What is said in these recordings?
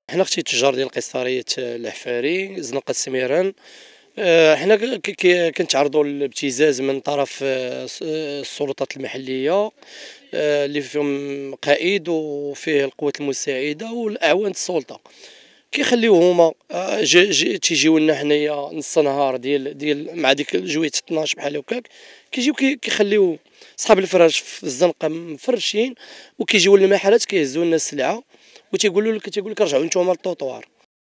حنا اختي تجار ديال قيصريه العفاري زنقه سميران. حنا كنتعرضوا للابتزاز من طرف السلطات المحليه، اللي فيهم قائد وفيه القوات المساعده والاعوان السلطه. كيخليو هما تيجيو لنا حنايا نص نهار ديال مع ديك الجوية 12 بحال هكاك، كيجيو كيخليو صحاب الفراش في الزنقه مفرشين، وكيجيو للمحلات كيهزوا لنا السلعه وتيقول لك رجعوا نتوما للطوطوار.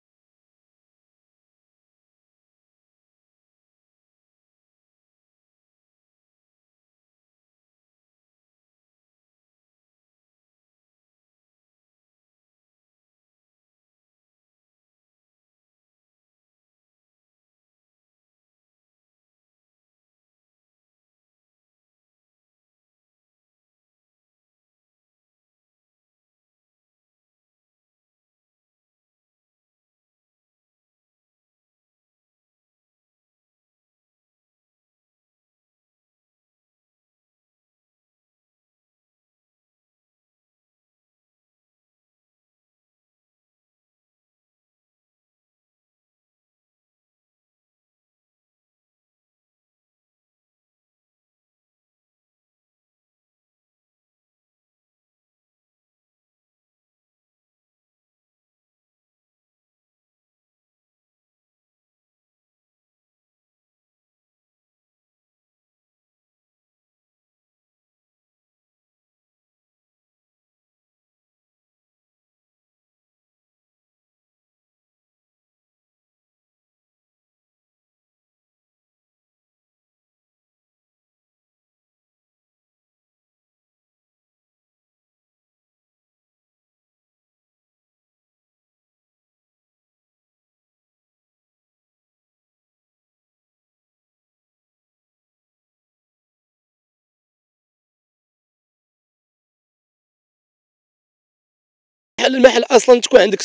بحال المحل اصلا تكون عندك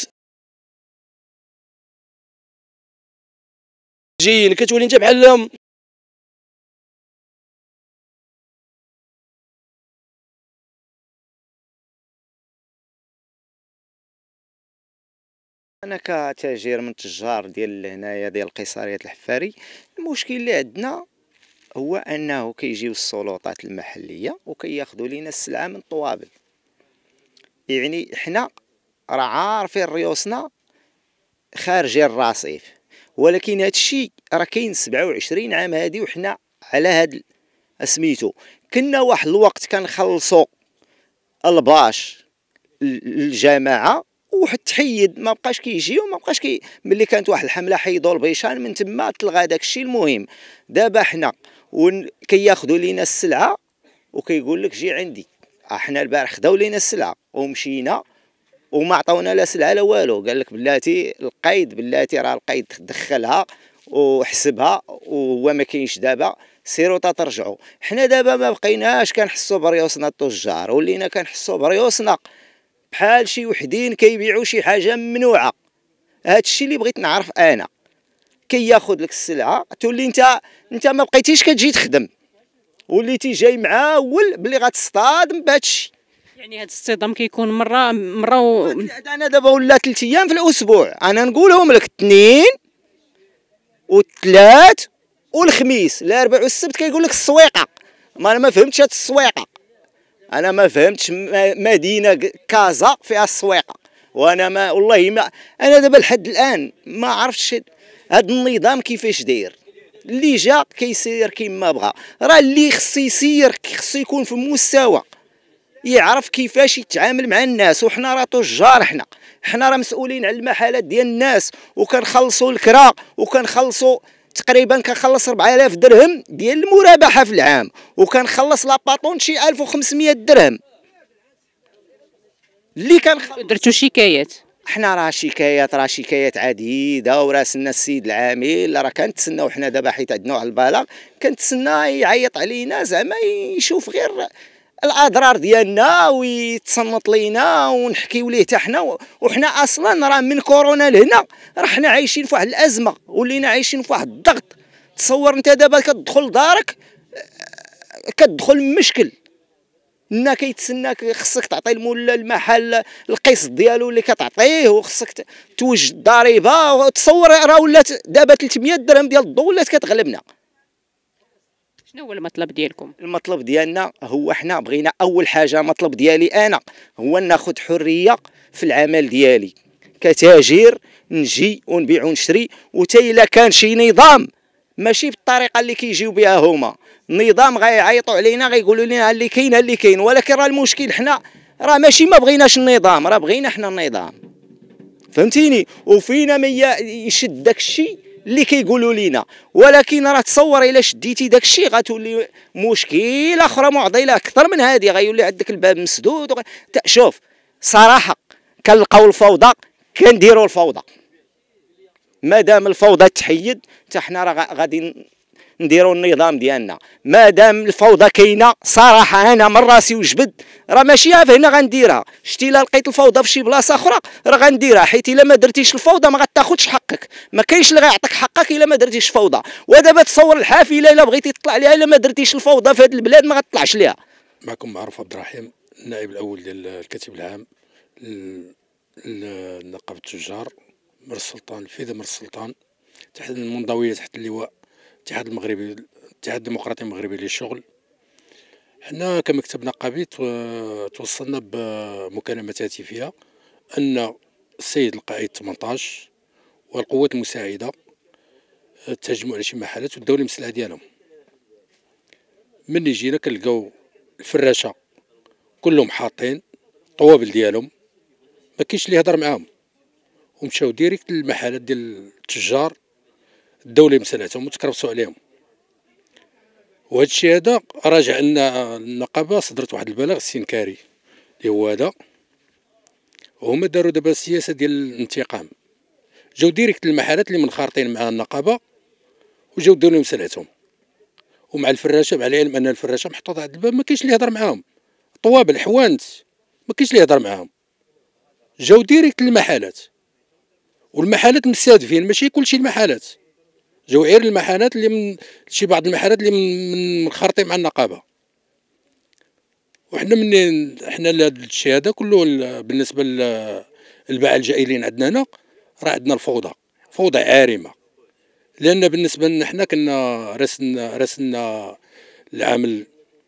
جايين كتولي انت بحال أنا كتاجر من تجار ديال هنايا ديال قيصرية الحفاري. المشكل اللي عندنا هو أنه كيجيو السلطات المحلية وكياخدوا لينا السلعة من الطوابل. يعني حنا راه عارفين ريوسنا خارجين الرصيف، ولكن هادشي راه كاين 27 عام هادي وحنا على هاد سميتو. كنا واحد الوقت كنخلصوا الباش للجماعة وواحد تحيد، ما بقاش كيجيو، ما بقاش ملي كانت واحد الحمله حيدوا البيشان من تما تلغى داكشي. المهم دابا حنا كياخذوا لينا السلعه وكيقول لك جي عندي. حنا البارح خداو لينا السلعه ومشينا وما عطاونا لا سلعه لا والو. قال لك بلاتي القيد، بلاتي راه القيد دخلها وحسبها وهو ما كاينش دابا، سيروا ترجعوا. حنا دابا ما بقيناش كنحسوا بريوسنا التجار، ولينا كنحسوا بريوسنا بحال شي وحدين كيبيعوا شي حاجه ممنوعه. هادشي اللي بغيت نعرف انا. كياخذ لك السلعه تولي انت ما بقيتيش كتجي تخدم، وليتي جاي معاول بلي غتصطادم بهادشي. يعني هاد الصدام كيكون مره انا دابا ولا 3 ايام في الاسبوع. انا نقولهم لك الاثنين والثلاث والخميس، الاربع والسبت كيقول لك السويقه. ما انا ما فهمتش هاد السويقه. انا ما فهمتش مدينه كازا فيها السويقه، وانا ما والله ما انا دابا لحد الان ما عرفتش هاد النظام كيفاش داير. اللي جا كيسير كيما بغا. راه اللي خصو يسير خصو يكون في المستوى، يعرف كيفاش يتعامل مع الناس. وحنا راه تجار، حنا راه مسؤولين على المحلات ديال الناس، وكنخلصوا الكرا وكنخلصوا تقريبا كنخلص 4000 درهم ديال المرابحه في العام، وكنخلص لاباطون شي 1500 درهم اللي درتو شكايات. حنا راه شكايات عديده، وراسلنا السيد العامل. راه كنتسناو حنا دابا حيت عندنا واحد البلاغ، كنتسنى يعيط علينا زعما يشوف غير الاضرار ديالنا ويتصنت لينا ونحكيو ليه حتى حنا. وحنا اصلا راه من كورونا لهنا راه حنا عايشين في واحد الازمه، ولينا عايشين في واحد الضغط. تصور انت دابا كتدخل لدارك كتدخل مشكل، النا كيتسناك، خصك تعطي المول المحل القسط ديالو اللي كتعطيه، وخصك توجد الضريبه. وتصور راه ولات دابا 300 درهم ديال الضو ولات كتغلبنا. شنو هو المطلب ديالكم؟ المطلب ديالنا هو حنا بغينا اول حاجه، مطلب ديالي انا هو ناخذ حريه في العمل ديالي كتاجر، نجي ونبيع ونشري. وتا الا كان شي نظام ماشي بالطريقه اللي كيجيو بها هما، النظام غيعيطوا علينا غيقولوا لنا اللي كاين، ولكن راه المشكل حنا راه ماشي ما بغيناش النظام، راه بغينا حنا النظام، فهمتيني؟ وفينا من يشد داك الشيء اللي كيقولوا لينا. ولكن راه تصور الا شديتي داك الشيء غتولي مشكله اخرى معضله اكثر من هذه، غيولي عندك الباب مسدود شوف صراحه كنلقاو الفوضى كنديروا الفوضى، مادام الفوضى تحيد حتى حنا راه غادي نديروا النظام ديالنا. مادام الفوضى كاينه صراحه انا من راسي وجبد راه ماشي هنا غنديرها. شتي الا لقيت الفوضى في شي بلاصه اخرى راه غنديرها، حيت الا ما درتيش الفوضى ما غتاخذش حقك، ما كاينش اللي غيعطيك حقك الا ما درتيش فوضى. ودابا تصور الحافله الا بغيتي تطلع ليها الا ما درتيش الفوضى في هذه البلاد ما غتطلعش ليها. معكم معروف عبد الرحيم، النائب الاول ديال الكاتب العام لنقابه التجار مر السلطان الفيدا مر السلطان، تحت المنضويه تحت اللواء الاتحاد المغربي، الاتحاد الديمقراطي المغربي للشغل. حنا كمكتب نقابي توصلنا بمكالمات هاتفيه ان السيد القائد 18 والقوات المساعده تهجموا على شي محلات والدوله المسلحه ديالهم. ملي جينا كنلقاو الفراشه كلهم حاطين الطوابل ديالهم، ما كاينش اللي يهضر معاهم، ومشاو ديريكت للمحلات ديال التجار الدوله مسالتهم وتكربسوا عليهم. وهذا الشيء هذا راجع ان النقابه صدرت واحد البلاغ استنكاري اللي هو هذا، وهما داروا دابا السياسه ديال الانتقام، جاو ديريكت للمحلات اللي منخرطين مع النقابه وجاو داو لهم مسالتهم، ومع الفراشه مع العلم ان الفراشه محطوطه عند الباب ما كاينش اللي يهضر معاهم، طوابل حوانت ما كاينش اللي يهضر معاهم، جاو ديريكت للمحلات. والمحلات مستهدفين ماشي كلشي المحلات، جاو غير المحلات اللي من شي بعض المحلات اللي من منخرطين مع النقابه. وحنا حنا لهذا الشيء هذا كله بالنسبه للباعة الجائلين عندنا هنا راه عندنا الفوضى، فوضى عارمه. لان بالنسبه لنا حنا كنا راسلنا العامل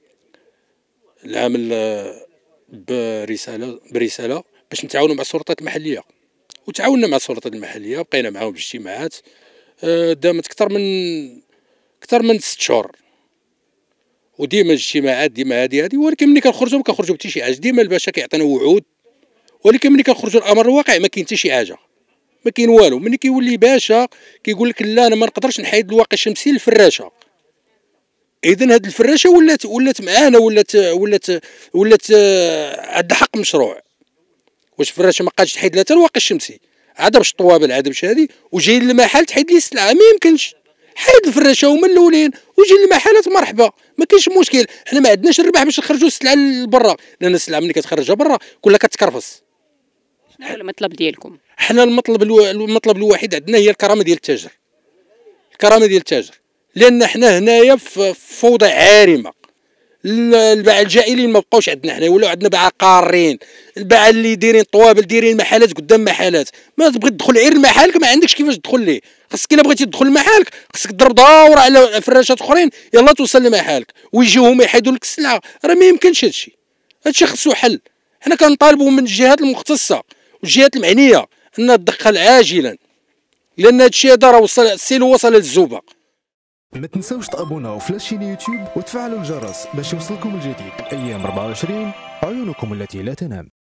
برساله باش نتعاونوا مع السلطات المحليه، وتعاوننا مع السلطات المحليه، بقينا معاهم في اجتماعات دامت اكثر من 6 شهور، وديما الاجتماعات ديما هذه ولكن ملي كنخرجوا بحتى شي حاجه. ديما الباشا كيعطينا وعود، ولكن ملي كنخرجوا الامر الواقع ما كاين حتى شي حاجه، ما كاين والو. ملي كيولي باشا كيقول لك لا انا ما نقدرش نحيد الواقي الشمسي للفراشه. اذا هاد الفراشه ولات معانا، ولات عندها حق مشروع. واش الفراشه ما قادش تحيد لها حتى الواقي الشمسي، عاد باش الطوابل عاد باش هذه، وجاي للمحل تحيد لي السلعه، ما يمكنش. حيد الفراشه هما الاولين وجي للمحلات مرحبا، ما كاينش مشكل. حنا ما عندناش الربح باش نخرجوا السلعه لبرا، لان السلعه ملي كتخرجها برا كلها كتكرفس. شنو هو المطلب ديالكم؟ حنا المطلب الوحيد عندنا هي الكرامه ديال التاجر، الكرامه ديال التاجر. لان حنا هنايا في فوضى عارمه. الباعة الجائلين ما بقاوش عندنا، حنا ولاو عندنا باعة قارين، الباعة اللي دايرين طوابل دايرين محلات قدام محلات. ما تبغي تدخل غير لمحلك ما عندكش كيفاش تدخل ليه، خاصك الا بغيتي تدخل لمحلك خاصك تضرب دورة على فراشات اخرين يلا توصل لمحلك، ويجيو هما يحيدوا لك السلعه. راه ما يمكنش هادشي خصو حل. حنا كنطالبوا من الجهات المختصه والجهات المعنيه انها تدخل عاجلا، لان هادشي هذا راه وصل للزوبه. ما تنساوش تابوناو في لاشين يوتيوب وتفعلوا الجرس باش يوصلكم الجديد. ايام 24 عيونكم التي لا تنام.